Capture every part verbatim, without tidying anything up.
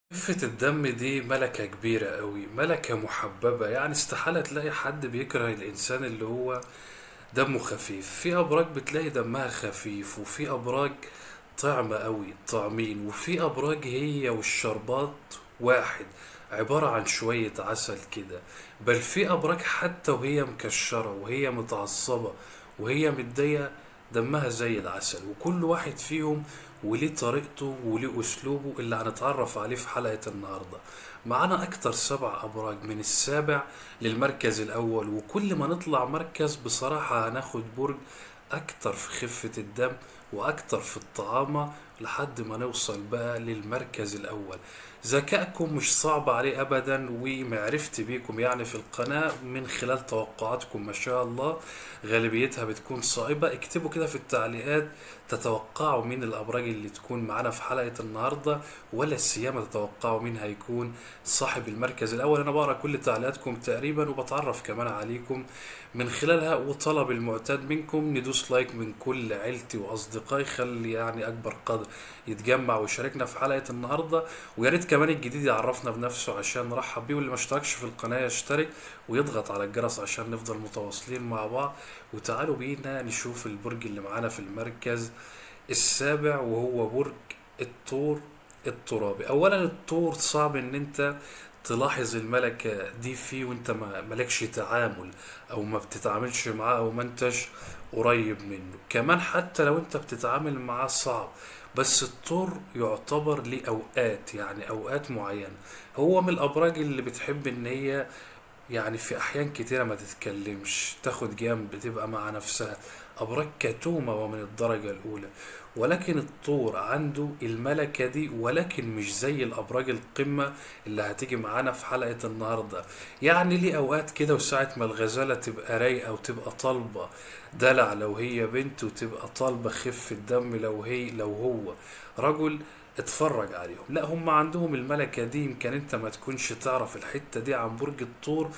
خفة الدم دي ملكة كبيرة قوي، ملكة محببة. يعني استحالة تلاقي حد بيكره الإنسان اللي هو دمه خفيف. في أبراج بتلاقي دمها خفيف، وفي أبراج طعمة قوي طعمين، وفي أبراج هي والشربات واحد، عبارة عن شوية عسل كده. بل في أبراج حتى وهي مكشرة وهي متعصبة وهي متضايقة دمها زي العسل. وكل واحد فيهم وليه طريقته وليه أسلوبه اللي هنتعرف عليه في حلقة النهاردة. معانا أكتر سبع أبراج من السابع للمركز الأول، وكل ما نطلع مركز بصراحة هناخد برج أكتر في خفة الدم وأكتر في الطعامة لحد ما نوصل بقى للمركز الأول. ذكائكم مش صعب عليه أبدا، ومعرفتي بيكم يعني في القناة من خلال توقعاتكم ما شاء الله غالبيتها بتكون صائبة. اكتبوا كده في التعليقات تتوقعوا مين الأبراج اللي تكون معانا في حلقة النهاردة، ولا سيما تتوقعوا مين هيكون صاحب المركز الأول. أنا بقرأ كل تعليقاتكم تقريبا وبتعرف كمان عليكم من خلالها، وطلب المعتاد منكم ندوس لايك من كل عيلتي وأصدقائي، خلي يعني أكبر قدر يتجمع ويشاركنا في حلقة النهاردة. ويا ريت كمان الجديد يعرفنا بنفسه عشان نرحب بيه، واللي ما اشتركش في القناة يشترك ويضغط على الجرس عشان نفضل متواصلين مع بعض. وتعالوا بينا نشوف البرج اللي معانا في المركز السابع، وهو برج الثور الترابي. اولا الثور صعب ان انت تلاحظ الملكة دي فيه وانت ما مالكش تعامل او ما بتتعاملش معاه او ما انتش قريب منه. كمان حتى لو انت بتتعامل معاه صعب، بس الثور يعتبر ليه اوقات، يعني اوقات معينة. هو من الابراج اللي بتحب ان هي يعني في أحيان كتيرة ما تتكلمش، تاخد جنب تبقى مع نفسها. أبراج كتومة ومن الدرجة الأولى. ولكن الطور عنده الملكة دي، ولكن مش زي الأبراج القمة اللي هتيجي معانا في حلقة النهاردة. يعني ليه أوقات كده، وساعة ما الغزالة تبقى رايقة وتبقى طالبة دلع لو هي بنت، وتبقى طالبة خفة دم لو هي لو هو رجل، اتفرج عليهم. لا، هم عندهم الملكة دي. يمكن انت ما تكونش تعرف الحتة دي عن برج الثور،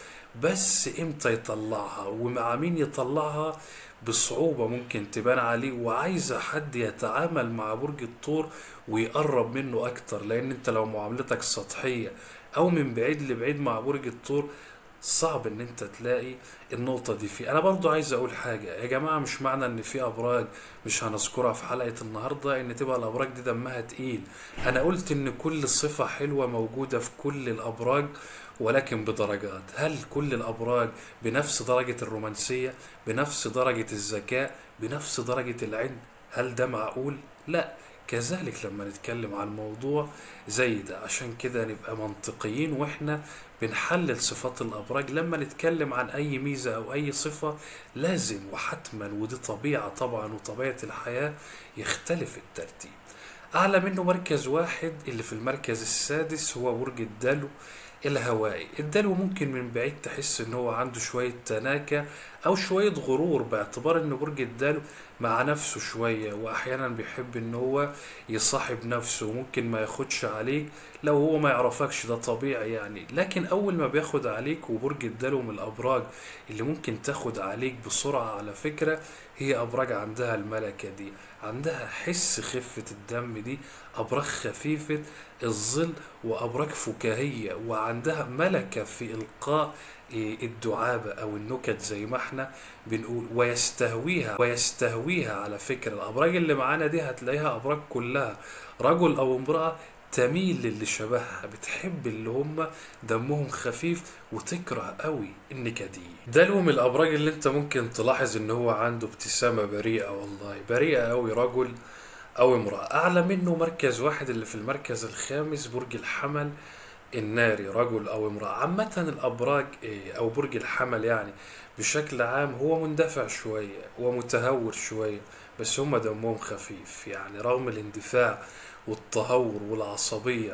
بس امتى يطلعها ومع مين يطلعها بصعوبة ممكن تبان عليه، وعايزة حد يتعامل مع برج الثور ويقرب منه اكتر. لان انت لو معاملتك سطحية او من بعيد لبعيد مع برج الثور، صعب ان انت تلاقي النقطة دي فيه. انا برضو عايز اقول حاجة يا جماعة، مش معنى ان في ابراج مش هنذكرها في حلقة النهاردة ان تبقى الابراج دي دمها تقيل. انا قلت ان كل صفة حلوة موجودة في كل الابراج، ولكن بدرجات. هل كل الابراج بنفس درجة الرومانسية، بنفس درجة الذكاء، بنفس درجة العلم؟ هل ده معقول؟ لا. كذلك لما نتكلم عن موضوع زي ده، عشان كده نبقى منطقيين واحنا بنحلل صفات الأبراج. لما نتكلم عن أي ميزة أو أي صفة لازم وحتما، ودي طبيعة طبعا وطبيعة الحياة، يختلف الترتيب. أعلى منه مركز واحد اللي في المركز السادس هو برج الدلو الهوائي. الدلو ممكن من بعيد تحس ان هو عنده شوية تناكة او شوية غرور، باعتبار ان برج الدلو مع نفسه شوية، واحيانا بيحب ان هو يصاحب نفسه وممكن ما ياخدش عليك لو هو ما يعرفكش، ده طبيعي يعني. لكن اول ما بياخد عليك، وبرج الدلو من الابراج اللي ممكن تاخد عليك بسرعة على فكرة، هي ابراج عندها الملكة دي، عندها حس خفة الدم دي، ابراج خفيفة الظل وابراج فكاهية، وعندها ملكة في القاء إيه، الدعابة او النكت زي ما احنا بنقول. ويستهويها ويستهويها على فكرة الابراج اللي معانا دي، هتلاقيها ابراج كلها رجل او امرأة تميل للي شبهها، بتحب اللي هم دمهم خفيف وتكره قوي النكديين. ده لهم الابراج اللي انت ممكن تلاحظ ان هو عنده ابتسامة بريئة، والله بريئة قوي، رجل او امرأة. اعلى منه مركز واحد اللي في المركز الخامس برج الحمل الناري، رجل او امرأة. عامة الابراج إيه، او برج الحمل يعني بشكل عام هو مندفع شوية ومتهور شوية، بس هم دمهم خفيف. يعني رغم الاندفاع والتهور والعصبية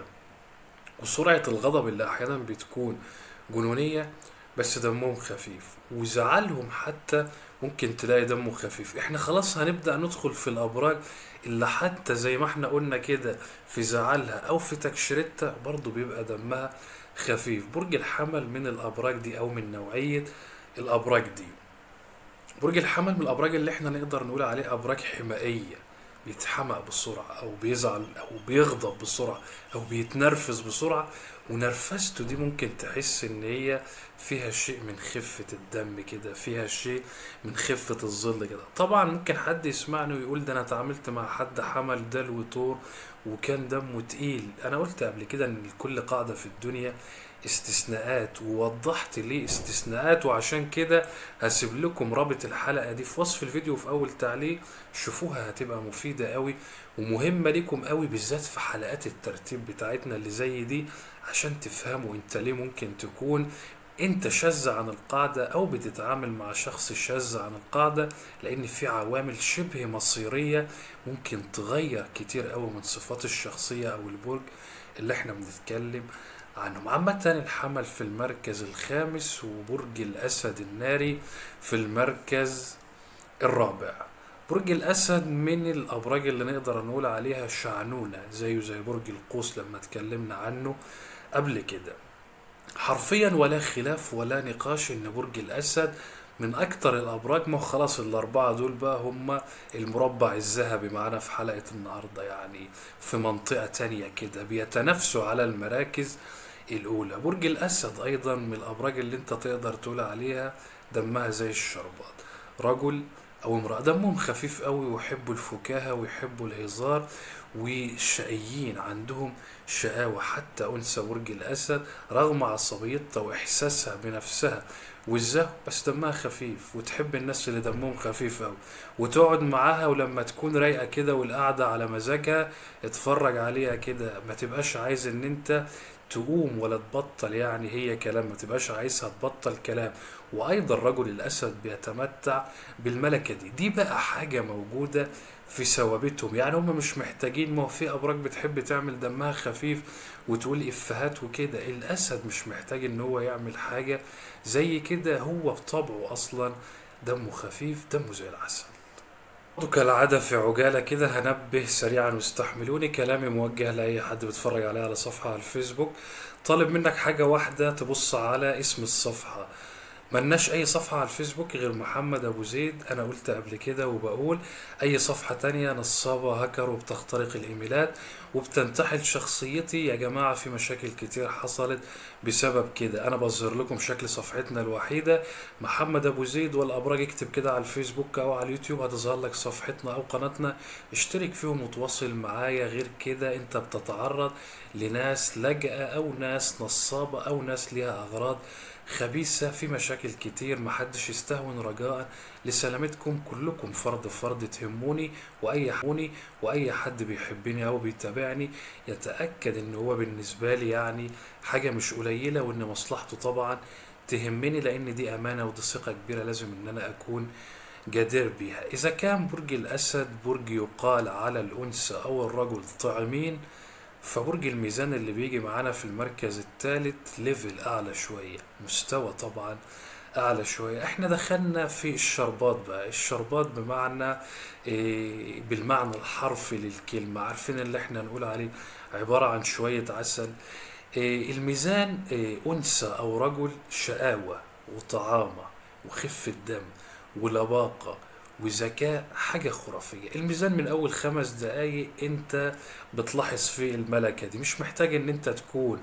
وسرعة الغضب اللي أحيانا بتكون جنونية، بس دمهم خفيف. وزعلهم حتى ممكن تلاقي دمه خفيف. احنا خلاص هنبدأ ندخل في الأبراج اللي حتى زي ما احنا قلنا كده في زعلها أو في تكشيرتها برضو بيبقى دمها خفيف. برج الحمل من الأبراج دي أو من نوعية الأبراج دي. برج الحمل من الأبراج اللي احنا نقدر نقول عليه أبراج حمائية، بيتحمق بسرعة أو بيزعل أو بيغضب بسرعة أو بيتنرفز بسرعة، ونرفزته دي ممكن تحس إن هي فيها شيء من خفة الدم كده، فيها شيء من خفة الظل كده. طبعا ممكن حد يسمعني ويقول ده أنا اتعاملت مع حد حمل دلو طور وكان دمه تقيل. أنا قلت قبل كده إن لكل قاعدة في الدنيا استثناءات، ووضحت ليه استثناءات، وعشان كده هسيب لكم رابط الحلقة دي في وصف الفيديو في أول تعليق، شوفوها هتبقى مفيدة قوي ومهمة ليكم قوي، بالذات في حلقات الترتيب بتاعتنا اللي زي دي، عشان تفهموا انت ليه ممكن تكون انت شاذ عن القاعدة او بتتعامل مع شخص شاذ عن القاعدة، لان في عوامل شبه مصيرية ممكن تغير كتير قوي من صفات الشخصية او البرج اللي احنا بنتكلم عنهم. عامة الحمل في المركز الخامس، وبرج الأسد الناري في المركز الرابع. برج الأسد من الأبراج اللي نقدر نقول عليها شعنونة، زيه زي برج القوس لما اتكلمنا عنه قبل كده. حرفيا ولا خلاف ولا نقاش ان برج الأسد من أكتر الأبراج. ما خلاص الأربعة دول بقى هم المربع الذهبي معانا في حلقة النهاردة، يعني في منطقة تانية كده بيتنافسوا على المراكز الأولى. برج الأسد أيضا من الأبراج اللي أنت تقدر تقول عليها دمها زي الشربات، رجل أو امرأة دمهم خفيف قوي ويحبوا الفكاهة ويحبوا الهزار وشقيين، عندهم شقاوة. حتى أنثى برج الأسد رغم عصبيتها وإحساسها بنفسها والزهو بس دمها خفيف، وتحب الناس اللي دمهم خفيف قوي وتقعد معاها، ولما تكون رايقة كده والقعدة على مزاجها اتفرج عليها كده، ما تبقاش عايز ان انت تقوم ولا تبطل، يعني هي كلام ما تبقاش عايزها تبطل كلام. وايضا رجل الاسد بيتمتع بالملكة دي. دي بقى حاجة موجودة في ثوابتهم، يعني هم مش محتاجين. ما هو في ابراج بتحب تعمل دمها خفيف وتقول افهات وكده، الاسد مش محتاج ان هو يعمل حاجة زي كده، هو بطبعه اصلا دمه خفيف، دمه زي العسل. كالعادة في عجالة كده هنبه سريعا واستحملوني، كلامي موجه لأي حد بيتفرج عليا على صفحة على الفيسبوك. طالب منك حاجة واحدة، تبص على اسم الصفحة. ملناش اي صفحة على الفيسبوك غير محمد ابو زيد. انا قلت قبل كده وبقول اي صفحة تانية نصابة هاكر وبتخترق الايميلات وبتنتحل شخصيتي. يا جماعة في مشاكل كتير حصلت بسبب كده. انا بظهر لكم شكل صفحتنا الوحيدة محمد ابو زيد والابراج، اكتب كده على الفيسبوك او على اليوتيوب هتظهر لك صفحتنا او قناتنا، اشترك فيهم وتواصل معايا. غير كده انت بتتعرض لناس لجأة او ناس نصابة او ناس ليها اغراض خبيثة، في مشاكل كتير. محدش يستهون رجاء لسلامتكم، كلكم فرد فرد تهموني، وأي حوني وأي حد بيحبني أو بيتابعني يتأكد إن هو بالنسبة لي يعني حاجة مش قليلة، وإن مصلحته طبعا تهمني، لأن دي أمانة ودي ثقة كبيرة لازم إن أنا أكون جدير بيها. إذا كان برج الأسد برج يقال على الأنثى أو الرجل طعمين، فبرج الميزان اللي بيجي معانا في المركز الثالث ليفل اعلى شوية، مستوى طبعا اعلى شوية. احنا دخلنا في الشربات بقى. الشربات بمعنى إيه؟ بالمعنى الحرفي للكلمة، عارفين اللي احنا نقول عليه عبارة عن شوية عسل. إيه الميزان؟ إيه انثى او رجل شقاوة وطعامة وخفة دم ولباقة وذكاء، حاجة خرافية. الميزان من أول خمس دقايق أنت بتلاحظ فيه الملكة دي، مش محتاج أن أنت تكون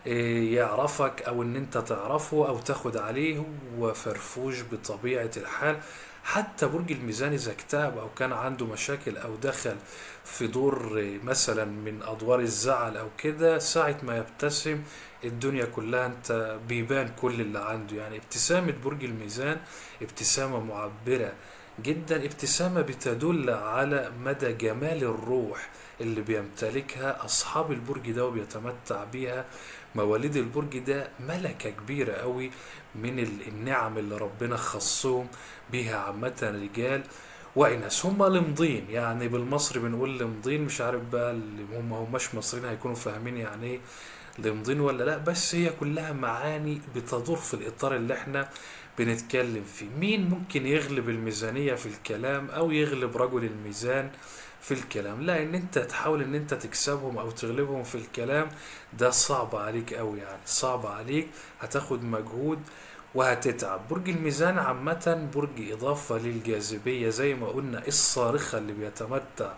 يعرفك أو أن أنت تعرفه أو تاخد عليه، هو فرفوش بطبيعة الحال. حتى برج الميزان إذا اكتئب أو كان عنده مشاكل أو دخل في دور مثلا من أدوار الزعل أو كده، ساعة ما يبتسم الدنيا كلها انت بيبان كل اللي عنده. يعني ابتسامة برج الميزان ابتسامة معبرة جدا، ابتسامة بتدل على مدى جمال الروح اللي بيمتلكها أصحاب البرج ده وبيتمتع بيها. مواليد البرج ده ملكة كبيرة قوي من النعم اللي ربنا خصهم بيها، عامة رجال وإناث. هم لمضين، يعني بالمصري بنقول لمضين، مش عارف بقى اللي هم هماش مصريين هيكونوا فاهمين يعني ايه لمضين ولا لا، بس هي كلها معاني بتدور في الإطار اللي احنا بنتكلم فيه. مين ممكن يغلب الميزانية في الكلام أو يغلب رجل الميزان في الكلام؟ لا، ان انت تحاول ان انت تكسبهم او تغلبهم في الكلام ده صعب عليك قوي، يعني صعب عليك، هتاخد مجهود وهتتعب. برج الميزان عامة برج إضافة للجاذبية زي ما قلنا الصارخة اللي بيتمتع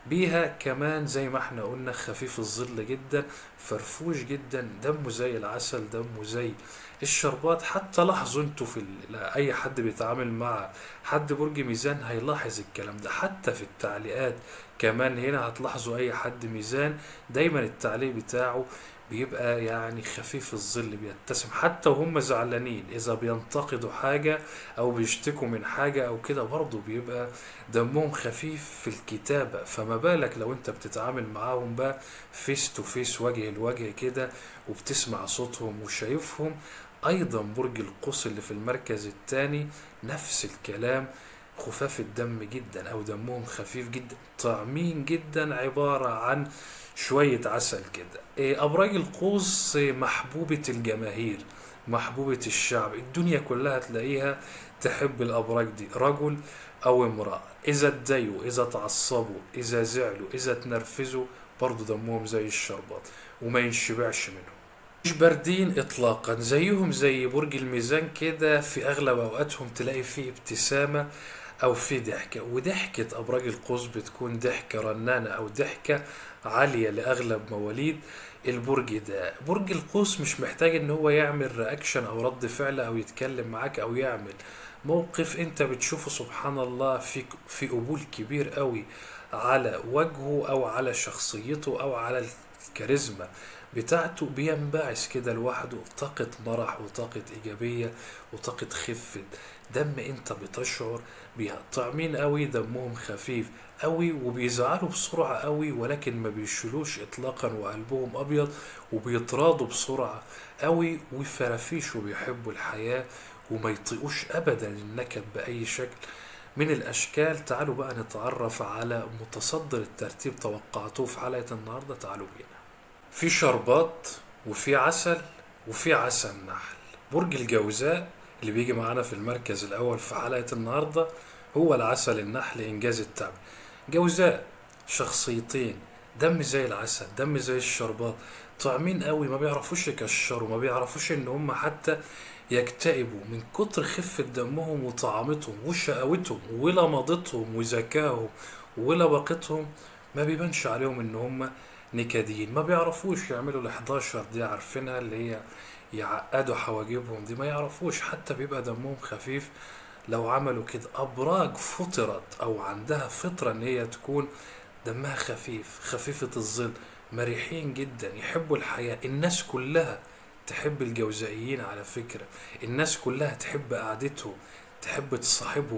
بيها كمان زي ما احنا قلنا خفيف الظل جدا، فرفوش جدا، دمه زي العسل، دمه زي الشربات. حتى لاحظوا انتوا في ال... لا، اي حد بيتعامل مع حد برج ميزان هيلاحظ الكلام ده، حتى في التعليقات كمان هنا هتلاحظوا اي حد ميزان دايما التعليق بتاعه بيبقى يعني خفيف الظل، بيبتسم حتى وهم زعلانين، اذا بينتقدوا حاجة او بيشتكوا من حاجة او كده برضه بيبقى دمهم خفيف في الكتابة. فما بالك لو انت بتتعامل معاهم بقى فيس تو فيس، وجه لوجه كده، وبتسمع صوتهم وشايفهم. ايضا برج القوس اللي في المركز الثاني نفس الكلام، خفاف الدم جدا او دمهم خفيف جدا، طعمين جدا، عبارة عن شوية عسل كده. إيه، ابراج القوس محبوبة الجماهير، محبوبة الشعب، الدنيا كلها تلاقيها تحب الابراج دي، رجل او امرأة. اذا اتضايقوا، اذا اتعصبوا، اذا زعلوا، اذا اتنرفزوا، برضو دمهم زي الشربات وما ينشبعش منهم. مش باردين اطلاقا، زيهم زي برج الميزان كده، في اغلب اوقاتهم تلاقي فيه ابتسامة او في ضحكة. وضحكة ابراج القوس بتكون ضحكة رنانة او ضحكة عالية لاغلب مواليد البرج ده. برج القوس مش محتاج ان هو يعمل رياكشن او رد فعل او يتكلم معاك او يعمل موقف، انت بتشوفه سبحان الله في في قبول كبير قوي على وجهه او على شخصيته او على الكاريزما بتاعته، بينبعث كده لوحده طاقة مرح وطاقة إيجابية وطاقة خفة دم، انت بتشعر بيها. طعمين قوي، دمهم خفيف قوي، وبيزعلوا بسرعة قوي ولكن ما بيشلوش اطلاقا، وقلبهم ابيض، وبيتراضوا بسرعة قوي، وفرافيش، وبيحبوا الحياة، وما يطيقوش ابدا النكد باي شكل من الاشكال. تعالوا بقى نتعرف على متصدر الترتيب توقعتوه في حلقة النهاردة. تعالوا بينا. في شربات، وفي عسل، وفي عسل نحل. برج الجوزاء اللي بيجي معانا في المركز الأول في حلقة النهاردة هو العسل النحل، إنجاز التعب. جوزاء شخصيتين، دم زي العسل، دم زي الشربات، طعمين قوي، ما بيعرفوش يكشروا، ما بيعرفوش ان هم حتى يكتئبوا من كتر خفة دمهم وطعامتهم وشقاوتهم ولمضتهم وذكائهم ولباقتهم. ما بيبانش عليهم ان هم نكديين، ما بيعرفوش يعملوا ال حداشر دي، عارفينها اللي هي يعقدوا حواجبهم دي، ما يعرفوش، حتى بيبقى دمهم خفيف لو عملوا كده. أبراج فطرت أو عندها فطرة إن هي تكون دمها خفيف، خفيفة الظل، مريحين جدا، يحبوا الحياة. الناس كلها تحب الجوزائيين على فكرة، الناس كلها تحب قعدتهم، تحب تصاحبهم،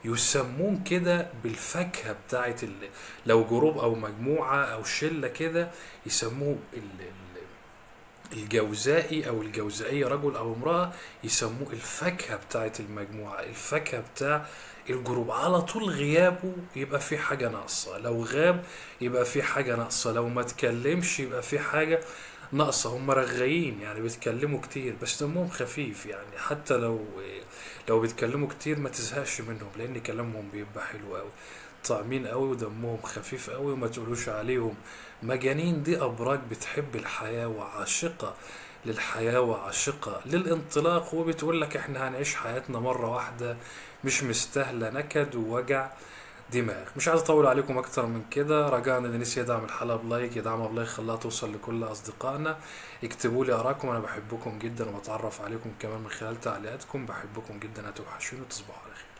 يسمون كده بالفاكهة بتاعت ال... لو جروب أو مجموعة أو شلة كده يسموه ال... الجوزائي او الجوزائية، رجل او امرأة، يسموه الفاكهة بتاعت المجموعة، الفاكهة بتاع الجروب. على طول غيابه يبقى في حاجة ناقصة، لو غاب يبقى في حاجة ناقصة، لو ما تكلمش يبقى في حاجة ناقصة. هم رغايين يعني بيتكلموا كتير بس دمهم خفيف، يعني حتى لو لو بيتكلموا كتير ما تزهقش منهم لان كلامهم بيبقى حلو قوي، طعمين قوي ودمهم خفيف قوي، وما تقولوش عليهم مجانين. دي ابراج بتحب الحياة وعاشقة للحياة وعاشقة للانطلاق، وبتقول لك احنا هنعيش حياتنا مرة واحدة، مش مستاهلة نكد ووجع دماغ. مش عايز اطول عليكم اكتر من كده، رجاء اللي نسي يدعم الحلقة بلايك يدعمها بلايك، خلاها توصل لكل اصدقائنا. اكتبوا لي اراءكم، انا بحبكم جدا وبتعرف عليكم كمان من خلال تعليقاتكم، بحبكم جدا، هتوحشوني وتصبحوا على خير.